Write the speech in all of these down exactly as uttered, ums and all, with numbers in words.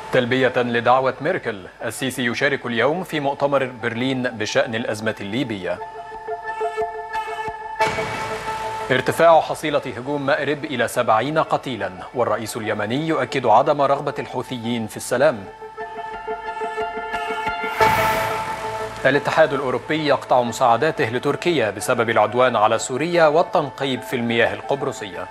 تلبية لدعوة ميركل، السيسي يشارك اليوم في مؤتمر برلين بشأن الأزمة الليبية. ارتفاع حصيلة هجوم مأرب إلى سبعين قتيلا، والرئيس اليمني يؤكد عدم رغبة الحوثيين في السلام. الاتحاد الأوروبي يقطع مساعداته لتركيا بسبب العدوان على سوريا والتنقيب في المياه القبرصية.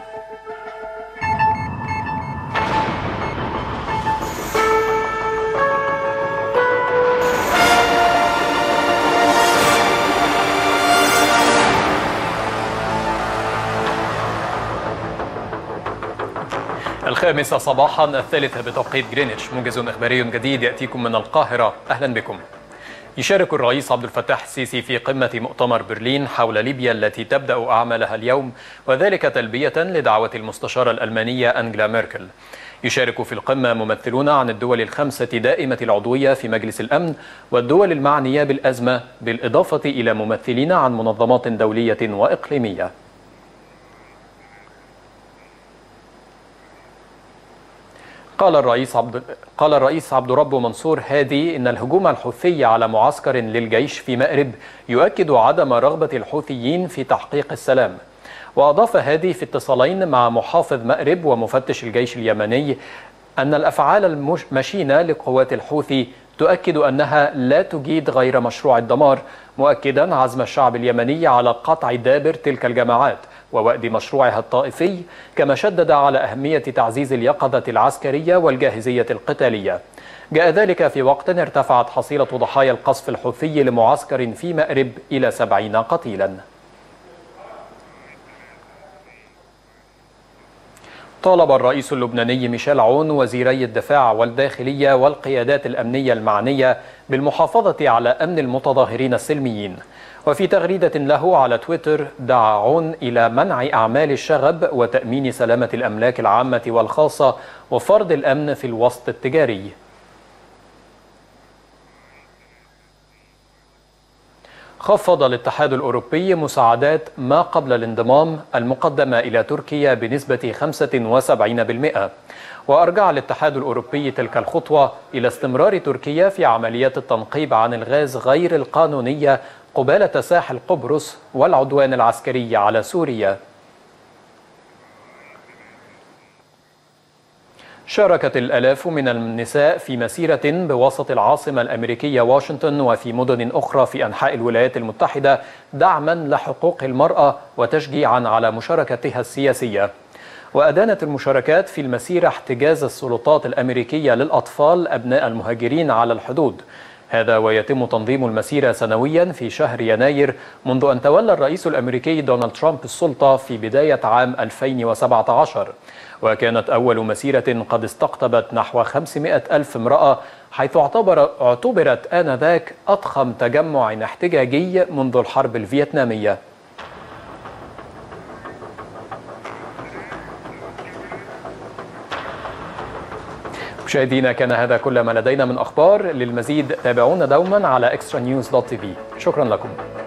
الخامسة صباحا، الثالثة بتوقيت جرينتش. موجز إخباري جديد يأتيكم من القاهرة، أهلا بكم. يشارك الرئيس عبد الفتاح السيسي في قمة مؤتمر برلين حول ليبيا التي تبدأ أعمالها اليوم، وذلك تلبية لدعوة المستشارة الألمانية أنجلا ميركل. يشارك في القمة ممثلون عن الدول الخمسة دائمة العضوية في مجلس الأمن والدول المعنية بالأزمة، بالإضافة إلى ممثلين عن منظمات دولية وإقليمية. قال الرئيس عبد قال الرئيس عبد ربه منصور هادي إن الهجوم الحوثي على معسكر للجيش في مأرب يؤكد عدم رغبة الحوثيين في تحقيق السلام. وأضاف هادي في اتصالين مع محافظ مأرب ومفتش الجيش اليمني أن الأفعال المشينة لقوات الحوثي تؤكد أنها لا تجيد غير مشروع الدمار، مؤكدا عزم الشعب اليمني على قطع دابر تلك الجماعات ووأد مشروعها الطائفي، كما شدد على أهمية تعزيز اليقظة العسكرية والجاهزية القتالية. جاء ذلك في وقت ارتفعت حصيلة ضحايا القصف الحوثي لمعسكر في مأرب إلى سبعين قتيلا. طالب الرئيس اللبناني ميشيل عون وزيري الدفاع والداخلية والقيادات الأمنية المعنية بالمحافظة على أمن المتظاهرين السلميين. وفي تغريدة له على تويتر دعا عون إلى منع أعمال الشغب وتأمين سلامة الأملاك العامة والخاصة وفرض الأمن في الوسط التجاري. خفض الاتحاد الأوروبي مساعدات ما قبل الانضمام المقدمة إلى تركيا بنسبة خمسة وسبعين بالمئة، وأرجع الاتحاد الأوروبي تلك الخطوة إلى استمرار تركيا في عمليات التنقيب عن الغاز غير القانونية قبالة ساحل قبرص والعدوان العسكري على سوريا. شاركت الآلاف من النساء في مسيرة بوسط العاصمة الأمريكية واشنطن وفي مدن أخرى في أنحاء الولايات المتحدة دعما لحقوق المرأة وتشجيعا على مشاركتها السياسية. وأدانت المشاركات في المسيرة احتجاز السلطات الأمريكية للأطفال أبناء المهاجرين على الحدود. هذا ويتم تنظيم المسيرة سنويا في شهر يناير منذ أن تولى الرئيس الأمريكي دونالد ترامب السلطة في بداية عام ألفين وسبعة عشر، وكانت أول مسيرة قد استقطبت نحو خمسمائة ألف امرأة، حيث اعتبر اعتبرت آنذاك أضخم تجمع احتجاجي منذ الحرب الفيتنامية. مشاهدينا، كان هذا كل ما لدينا من أخبار. للمزيد تابعونا دوما على إكسترا نيوز دوت تي في. شكرا لكم.